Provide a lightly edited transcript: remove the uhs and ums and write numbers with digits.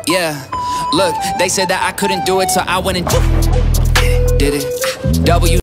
Yeah, look, they said that I couldn't do it, so I went and did it. W